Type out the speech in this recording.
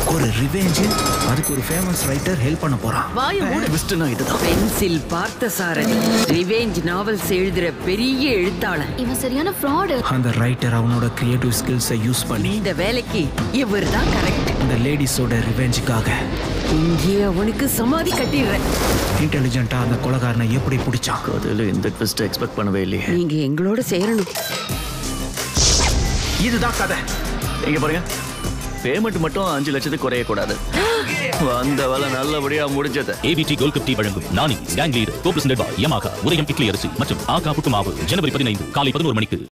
ஒரு ரிவெஞ்ச், அதுக்கு ஒரு ஃபேமஸ் ரைட்டர் ஹெல்ப் பண்ண போறான். ட்விஸ்ட்னா இதுதான். பென்சில் பார்த்தசாரதி ரிவெஞ்ச் நாவல்ஸ் எழுதுற பெரிய எழுத்தாளன். இவன் சரியான ஃப்ராட். அந்த ரைட்டர் அவனோட கிரியேட்டிவ் ஸ்கில்ஸை யூஸ் பண்ணி இந்த வேலைக்கு இவர்தான் கரெக்ட். இந்த லேடிஸோட ரிவெஞ்சுக்காக இங்கே அவனுக்கு சமாதி கட்டிடுறேன். இன்டெலிஜென்ட்டா அந்த கொலைகாரனை எப்படி பிடிச்சான்? கதையில இந்த ட்விஸ்ட் எக்ஸ்பெக்ட் பண்ணவே இல்லையே. நீங்க எங்களோட சேரணும். இதுதான் கதை. இங்க பாருங்க, பேமெண்ட் மட்டும் 5 லட்சத்துக்கு குறையக்கூடாது. வந்த வேலை நல்லபடியா முடிஞ்சது. AVT கோல்ட் கப் டீ வழங்கும் Nani gang leader co presented by Yamaha Udhayam idli அரிசி மற்றும் ஆகா புட்டு மாவு ஜனவரி 15 காலை 11 மணிக்கு.